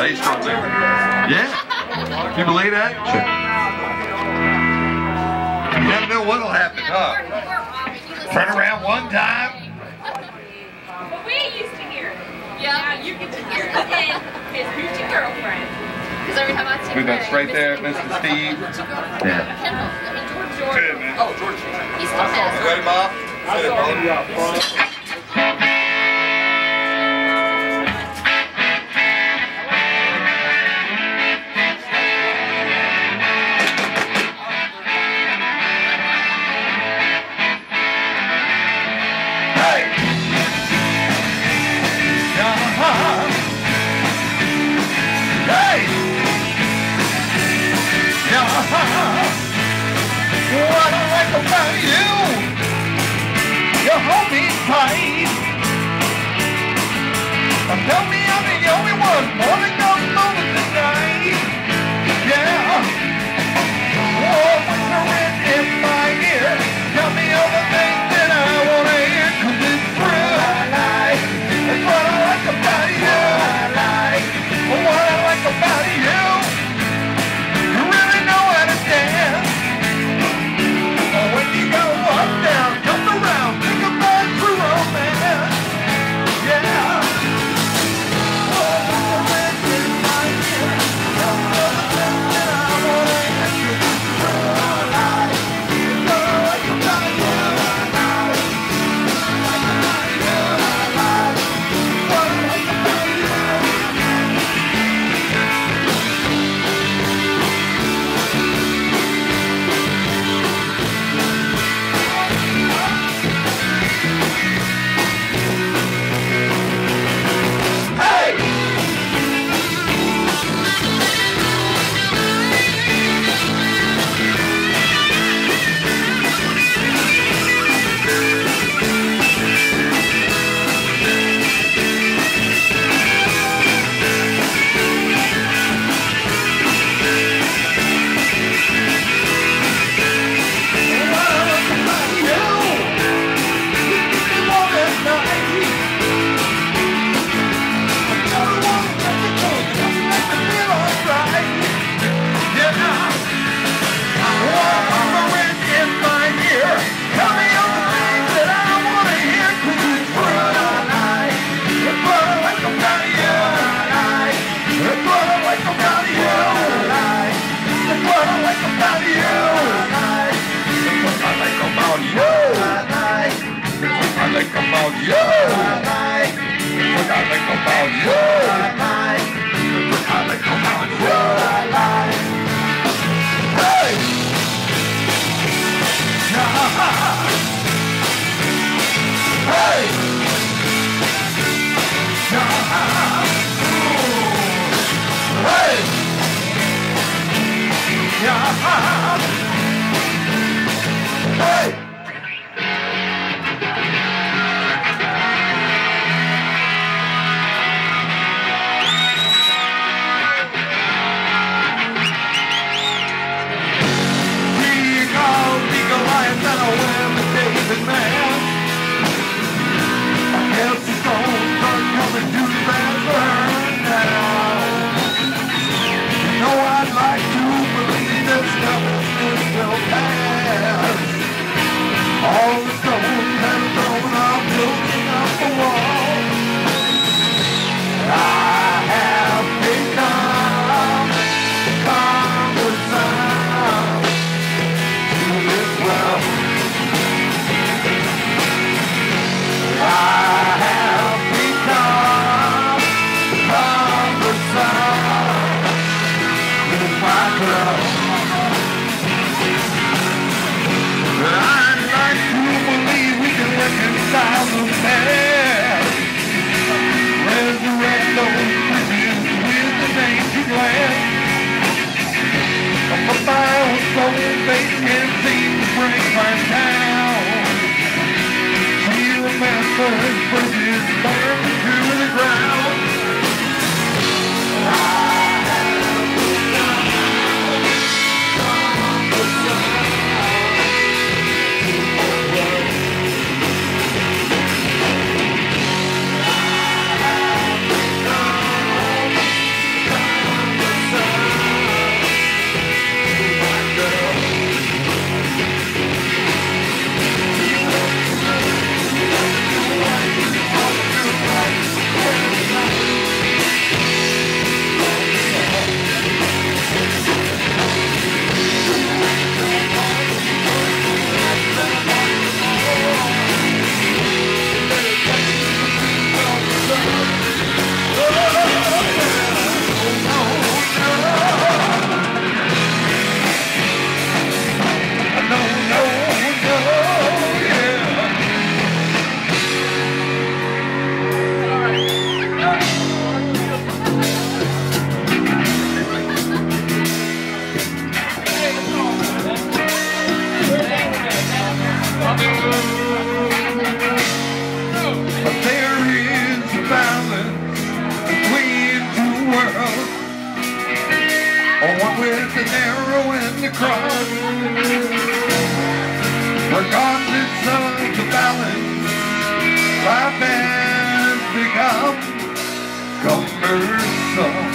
He's strong there. Yeah. You believe that? Sure. You never know what'll happen, huh? Turn around one time. But we used to hear it. Yeah, you get to hear it. And his who's your girlfriend? Because every time I see We've been straight there, Mr. Steve. Yeah. Kendall. I mean, George. Good, man. Oh, George. He's still has. Ready, Bob? What I like about you, you hold me tight. Tell me I'm the only one wanting no moment tonight. Yeah. Oh, when you're in my ear, tell me all the things that I want to hear, 'cause it's real. That's what I like about you. What I like about you, you really know how to dance. When you go up, down, come around, think about true romance. Yeah. I like about you. Life has become cumbersome.